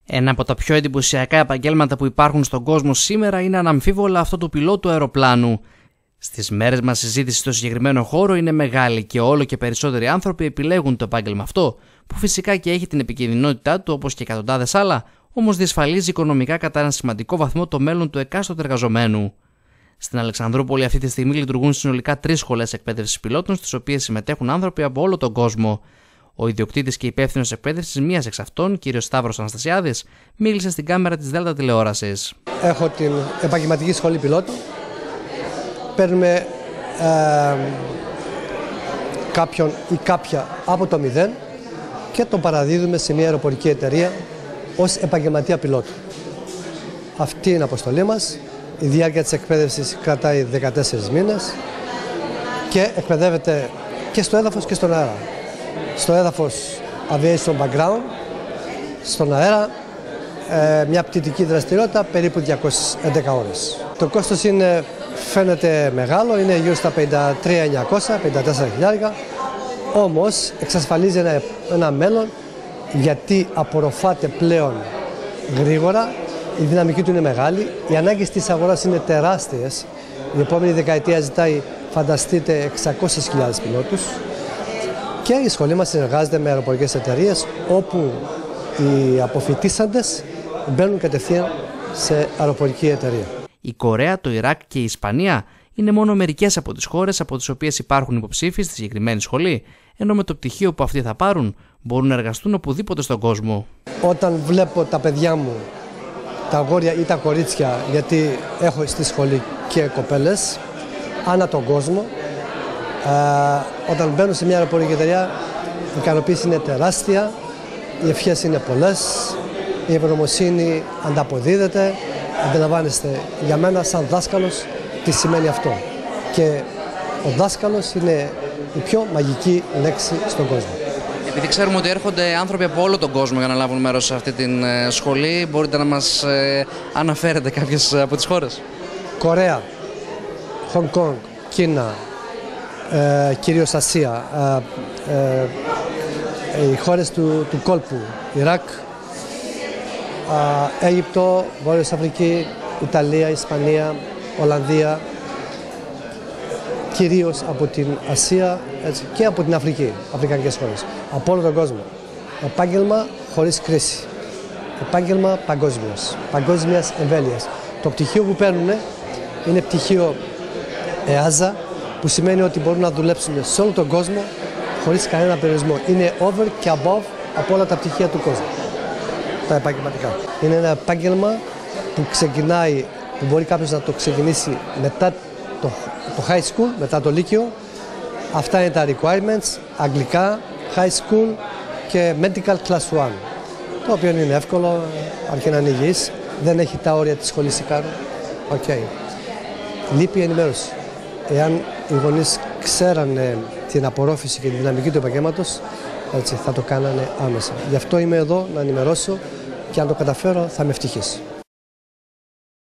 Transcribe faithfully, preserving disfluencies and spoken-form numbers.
Ένα από τα πιο εντυπωσιακά επαγγέλματα που υπάρχουν στον κόσμο σήμερα είναι αναμφίβολα αυτό του πιλότου αεροπλάνου. Στις μέρες μας η συζήτηση στο συγκεκριμένο χώρο είναι μεγάλη και όλο και περισσότεροι άνθρωποι επιλέγουν το επάγγελμα αυτό, που φυσικά και έχει την επικινδυνότητά του όπως και εκατοντάδες άλλα, όμως διασφαλίζει οικονομικά κατά ένα σημαντικό βαθμό το μέλλον του εκάστοτε εργαζομένου. Στην Αλεξανδρούπολη αυτή τη στιγμή λειτουργούν συνολικά τρεις σχολές εκπαίδευσης πιλότων, στις οποίες συμμετέχουν άνθρωποι από όλο τον κόσμο. Ο ιδιοκτήτης και υπεύθυνος εκπαίδευσης μίας εξ αυτών, κ. Σταύρος Αναστασιάδης, μίλησε στην κάμερα της Δέλτα τηλεόρασης. Έχω την επαγγελματική σχολή πιλότου. Παίρνουμε ε, κάποιον ή κάποια από το μηδέν και τον παραδίδουμε σε μια αεροπορική εταιρεία ως επαγγελματία πιλότου. Αυτή είναι η αποστολή μας. Η διάρκεια της εκπαίδευσης κρατάει δεκατέσσερις μήνες και εκπαιδεύεται και στο έδαφος και στον αέρα. Στο έδαφος aviation background, στον αέρα ε, μια πτυτική δραστηριότητα περίπου διακόσιες έντεκα ώρες. Το κόστος είναι, φαίνεται μεγάλο, είναι γύρω στα πενήντα τρεις χιλιάδες εννιακόσια, πενήντα τέσσερα χιλιάδες, όμως εξασφαλίζει ένα, ένα μέλλον γιατί απορροφάται πλέον γρήγορα, η δυναμική του είναι μεγάλη, οι ανάγκες της αγοράς είναι τεράστιες, η επόμενη δεκαετία ζητάει, φανταστείτε, εξακόσιες χιλιάδες πιλότους. Και η σχολή μας συνεργάζεται με αεροπορικές εταιρείες όπου οι αποφοιτήσαντες μπαίνουν κατευθείαν σε αεροπορική εταιρεία. Η Κορέα, το Ιράκ και η Ισπανία είναι μόνο μερικές από τις χώρες από τις οποίες υπάρχουν υποψήφοι στη συγκεκριμένη σχολή, ενώ με το πτυχίο που αυτοί θα πάρουν μπορούν να εργαστούν οπουδήποτε στον κόσμο. Όταν βλέπω τα παιδιά μου, τα αγόρια ή τα κορίτσια, γιατί έχω στη σχολή και κοπέλες, ανά τον κόσμο, Uh, όταν μπαίνουν σε μια αεροπορική εταιρεία, η ικανοποίηση είναι τεράστια, οι ευχές είναι πολλές, η ευγνωμοσύνη ανταποδίδεται, αντιλαμβάνεστε για μένα σαν δάσκαλος τι σημαίνει αυτό. Και ο δάσκαλος είναι η πιο μαγική λέξη στον κόσμο. Επειδή ξέρουμε ότι έρχονται άνθρωποι από όλο τον κόσμο για να λάβουν μέρος σε αυτή την σχολή, μπορείτε να μας ε, αναφέρετε κάποιες από τις χώρες? Κορέα, Χονγκ Κονγκ, Κίνα, Ε, κυρίως Ασία, ε, ε, οι χώρες του, του κόλπου, Ιράκ, ε, Αίγυπτο, Βόρειος Αφρική, Ιταλία, Ισπανία, Ολλανδία, κυρίως από την Ασία έτσι, και από την Αφρική, αφρικανικές χώρες, από όλο τον κόσμο. Επάγγελμα χωρίς κρίση, επάγγελμα παγκόσμιος, παγκόσμιας εμβέλειας. Το πτυχίο που παίρνουν είναι πτυχίο ΕΑΖΑ, που σημαίνει ότι μπορούν να δουλέψουν σε όλο τον κόσμο χωρίς κανένα περιορισμό. Είναι over και above από όλα τα πτυχία του κόσμου, τα επαγγελματικά. Είναι ένα επάγγελμα που ξεκινάει, που μπορεί κάποιος να το ξεκινήσει μετά το, το high school, μετά το λύκειο. Αυτά είναι τα requirements, αγγλικά, high school και medical class one, το οποίο είναι εύκολο, αρκεί να είναι υγιής, δεν έχει τα όρια της σχολής Ικάρου. Okay. Λείπει η ενημέρωση. Εάν οι γονείς ξέρανε την απορρόφηση και τη δυναμική του επαγγέλματος, έτσι, θα το κάνανε άμεσα. Γι' αυτό είμαι εδώ να ενημερώσω και αν το καταφέρω θα είμαι ευτυχής.